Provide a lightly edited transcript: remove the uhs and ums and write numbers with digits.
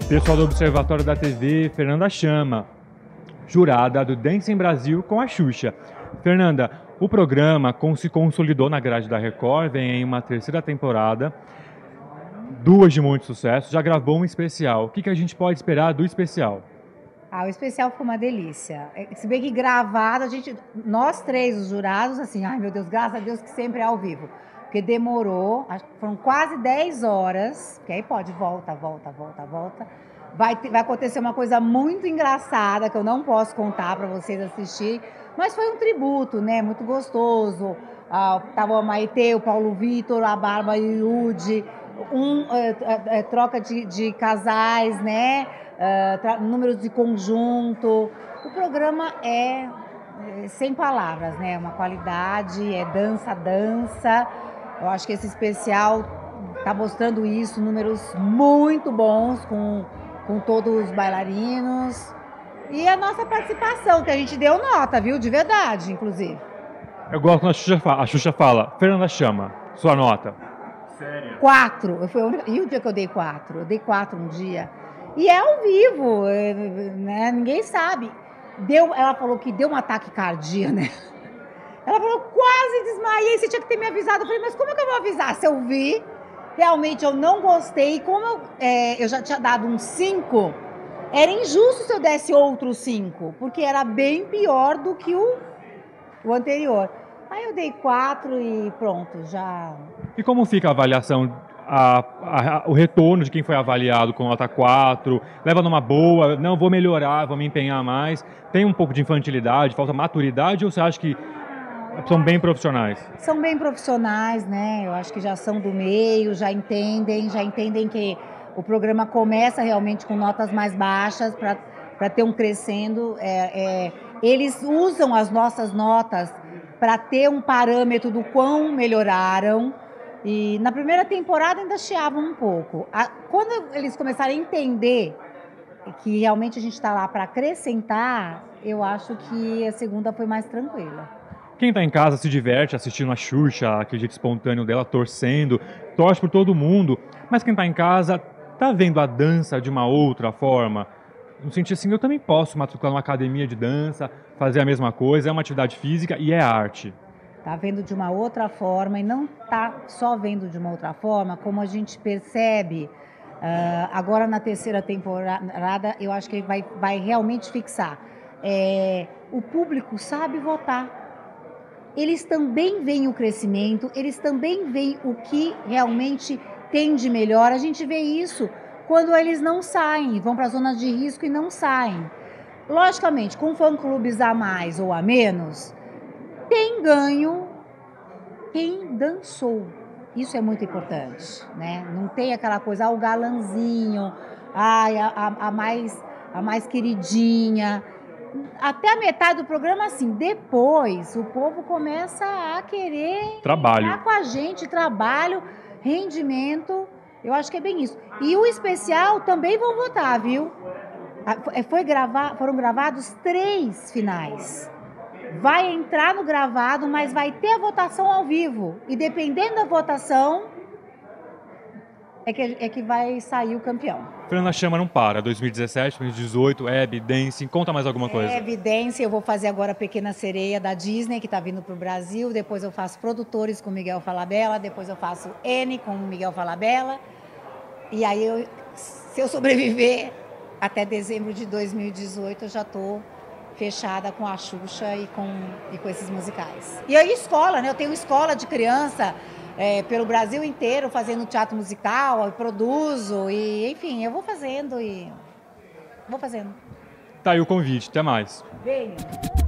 Pessoal do Observatório da TV, Fernanda Chama, jurada do Dancing Brasil com a Xuxa. Fernanda, o programa se consolidou na grade da Record, vem em uma terceira temporada, duas de muito sucesso, já gravou um especial. O que a gente pode esperar do especial? O especial foi uma delícia. Se bem que gravado, nós três, os jurados, assim, ai meu Deus, graças a Deus que sempre é ao vivo. Porque demorou, foram quase 10 horas, que aí pode, volta. Vai acontecer uma coisa muito engraçada, que eu não posso contar para vocês assistirem, mas foi um tributo, né, muito gostoso. Tava a Maitê, o Paulo Vitor, a Bárbara e o Yudi, troca de casais, né, números de conjunto. O programa é sem palavras, né, uma qualidade, é dança. Eu acho que esse especial está mostrando isso, números muito bons com todos os bailarinos. E a nossa participação, que a gente deu nota, viu? De verdade, inclusive. Eu gosto quando a Xuxa fala, Fernanda Chama, sua nota. Sério? 4. E o dia que eu dei 4? Eu dei 4 um dia. E é ao vivo, né? Ninguém sabe. Ela falou que deu um ataque cardíaco, né? Ela falou, quase desmaiei, você tinha que ter me avisado. Eu falei, mas como é que eu vou avisar? Se eu vi, realmente eu não gostei. Como eu já tinha dado um 5, era injusto se eu desse outro 5, porque era bem pior do que o anterior. Aí eu dei 4 e pronto, já... E como fica a avaliação, o retorno de quem foi avaliado com nota 4? Leva numa boa, não, vou melhorar, vou me empenhar mais? Tem um pouco de infantilidade, falta maturidade, ou você acha que são bem profissionais? São bem profissionais, né? Eu acho que já são do meio, já entendem que o programa começa realmente com notas mais baixas para ter um crescendo. Eles usam as nossas notas para ter um parâmetro do quão melhoraram. E na primeira temporada ainda chiavam um pouco. Quando eles começarem a entender que realmente a gente está lá para acrescentar, eu acho que a segunda foi mais tranquila. Quem está em casa se diverte assistindo a Xuxa, aquele jeito espontâneo dela, torcendo, torce por todo mundo. Mas quem está em casa está vendo a dança de uma outra forma. No sentido assim, eu também posso matricular numa academia de dança, fazer a mesma coisa, é uma atividade física e é arte. Está vendo de uma outra forma, e não está só vendo de uma outra forma, como a gente percebe agora na terceira temporada, eu acho que vai realmente fixar. O público sabe votar. Eles também veem o crescimento, eles também veem o que realmente tem de melhor. A gente vê isso quando eles não saem, vão para zonas de risco e não saem. Logicamente, com fã-clubes a mais ou a menos, tem ganho quem dançou. Isso é muito importante, né? Não tem aquela coisa, o galanzinho, a mais queridinha. Até a metade do programa, assim, depois o povo começa a querer trabalho com a gente, trabalho, rendimento, eu acho que é bem isso. E o especial também vão votar, viu? Foram gravados 3 finais. Vai entrar no gravado, mas vai ter a votação ao vivo. E dependendo da votação, é que vai sair o campeão. Fernanda Chama não para. 2017, 2018, Hebe, Dancing. Conta mais alguma coisa. Hebe, Dancing, eu vou fazer agora a Pequena Sereia da Disney, que está vindo para o Brasil. Depois eu faço Produtores com Miguel Falabella. Depois eu faço N com Miguel Falabella. E aí, se eu sobreviver até dezembro de 2018, eu já estou fechada com a Xuxa e com esses musicais. E aí escola, né? Eu tenho escola de criança pelo Brasil inteiro, fazendo teatro musical, eu produzo, e enfim, eu vou fazendo. Tá aí o convite, até mais. Venha.